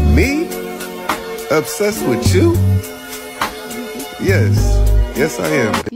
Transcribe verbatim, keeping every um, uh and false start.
Me? Obsessed with you? Yes. Yes, I am.